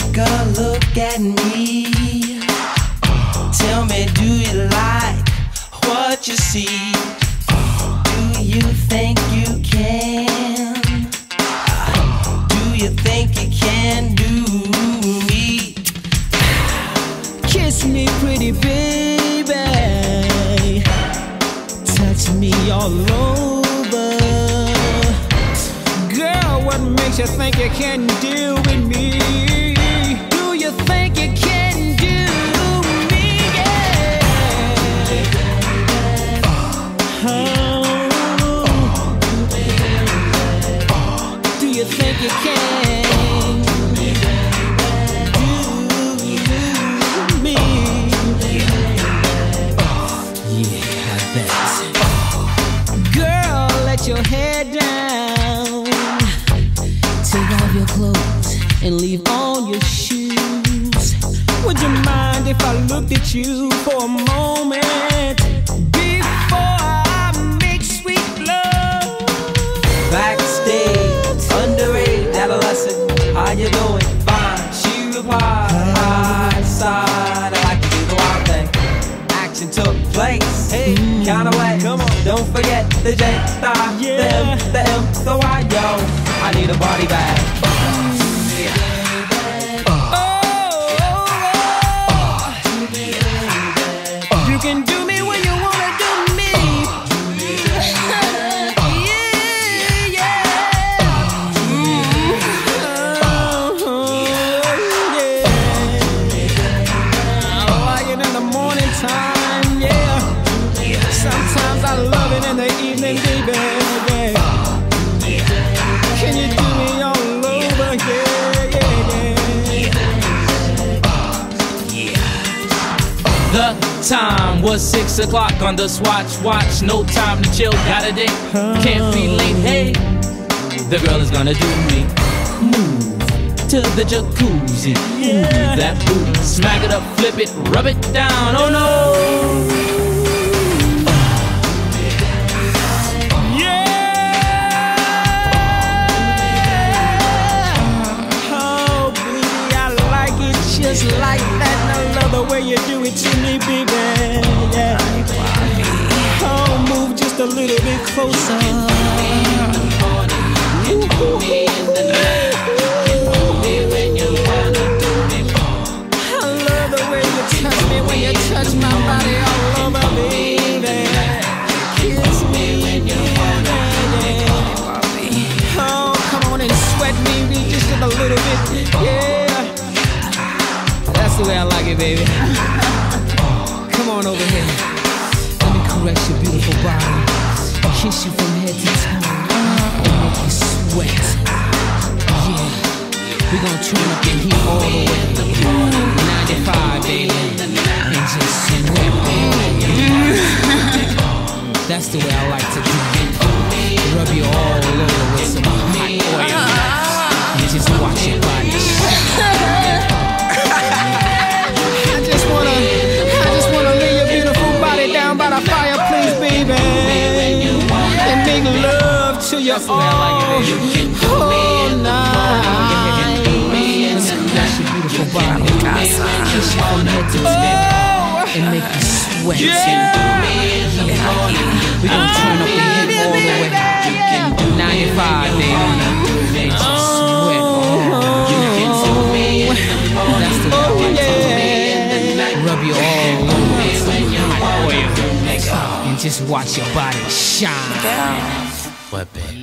Take a look at me. Tell me, do you like what you see? Do you think you can? Do you think you can do me? Kiss me, pretty baby. Touch me all over. Girl, what makes you think you can deal with me? Do you think you can do me? Yeah. Do you think you can do me? Yeah, I bet. Girl, let your head down. Take off your clothes and leave on your shoes. Would you mind if I looked at you for a moment before I make sweet love? Backstage, underage, adolescent, how you doing? Fine, she replied, high side, I like to do the wild thing. Action took place, hey, kinda wet, come on, don't forget the J, the M, the M, the Y, yo, I need a body bag. You can do me when you wanna do me. Yeah, yeah. I like it in the morning time, yeah. Sometimes I love it in the evening, baby. Can you do me all over, yeah, yeah, yeah. The time was 6 o'clock on the swatch watch. No time to chill, got a date, can't be late. Hey, the girl is gonna do me. Move to the jacuzzi, move that booty, smack it up, flip it, rub it down. Oh no. Just like that, and I love the way you do it to me, baby. Yeah. Oh, move just a little bit closer. I love the way you touch me when you touch my body all over, baby. Kiss me, yeah. Oh, come on and sweat me just a little bit, yeah. That's the way I like it, baby. Come on over here. Let me caress your beautiful body. Kiss you from head to toe. And make you sweat. Yeah. We're gonna turn up the heat all the way. 95, baby. And just sweat, baby. That's the way I like to do it. Rub you all over with some hot oil. And just watch your body shine. I just wanna lay your beautiful body down by the fireplace, baby, and make love to you all night. That's your beautiful body. Kiss you from head to toe and make you sweat. We gonna turn up the heat all the way. 95, baby. Make you sweat. That's the way. Rub you all over with some hot oil and just watch your body shine. What, baby?